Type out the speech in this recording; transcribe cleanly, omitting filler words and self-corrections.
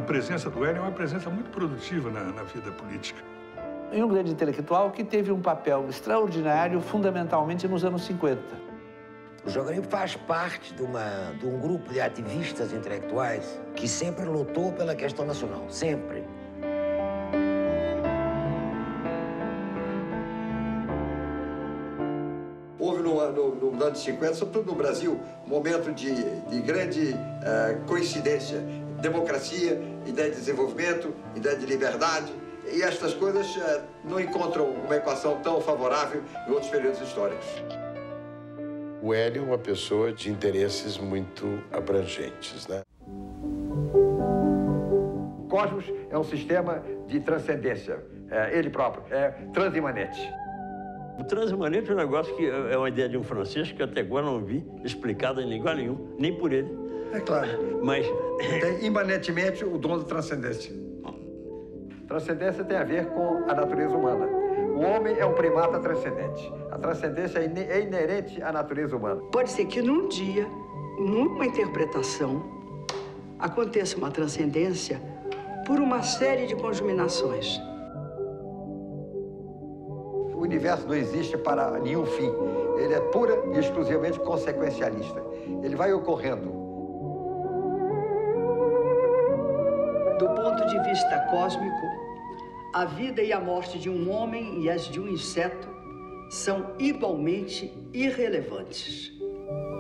presença do Hélio é uma presença muito produtiva na vida política. E um grande intelectual que teve um papel extraordinário, fundamentalmente nos anos 50. O João Garibaldi faz parte de um grupo de ativistas intelectuais que sempre lutou pela questão nacional, sempre. Houve no ano de 50, sobretudo no Brasil, um momento de grande coincidência. Democracia, ideia de desenvolvimento, ideia de liberdade. E estas coisas não encontram uma equação tão favorável em outros períodos históricos. O Hélio é uma pessoa de interesses muito abrangentes, né? O cosmos é um sistema de transcendência. Ele próprio é transimanente. O transimanente é um negócio que é uma ideia de um francês que até agora não vi explicada em lugar nenhum, nem por ele. É claro. Mas tem imanentemente o dom da transcendência. Transcendência tem a ver com a natureza humana. O homem é um primata transcendente. A transcendência é inerente à natureza humana. Pode ser que num dia, numa interpretação, aconteça uma transcendência por uma série de conjuminações. O universo não existe para nenhum fim. Ele é pura e exclusivamente consequencialista. Ele vai ocorrendo. Do ponto de vista cósmico, a vida e a morte de um homem e as de um inseto são igualmente irrelevantes.